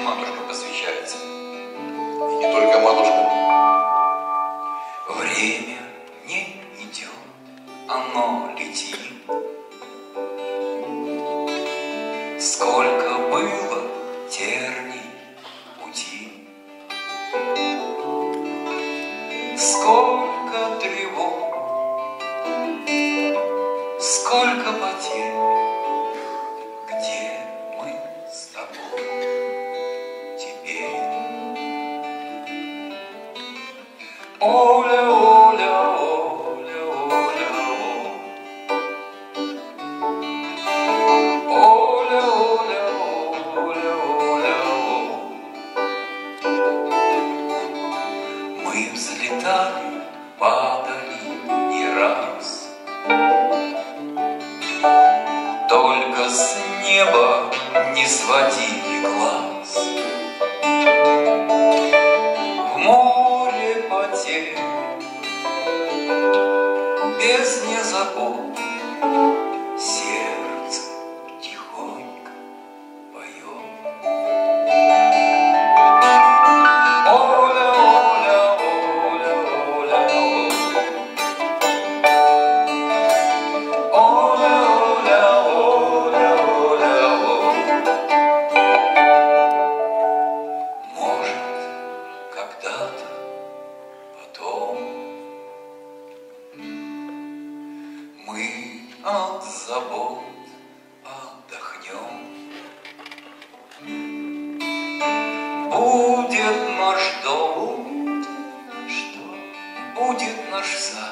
матушка посвящается. И не только матушка. Время не идет, оно летит. Сколько было терний пути, сколько тревог, сколько потерь. Где мы с тобой теперь? Оля, Оля, Оля, Оля, Оля, Оля, Оля, Оля, мы взлетали, падали не раз, только с неба не сводили глаз. В море потерь, без незабот, сердце тихонько поет. Оля, Оля, Оля, Оля, Оля, Оля, Оля, Оля, может, когда-то потом мы от забот отдохнем. Будет наш дом, будет наш сад.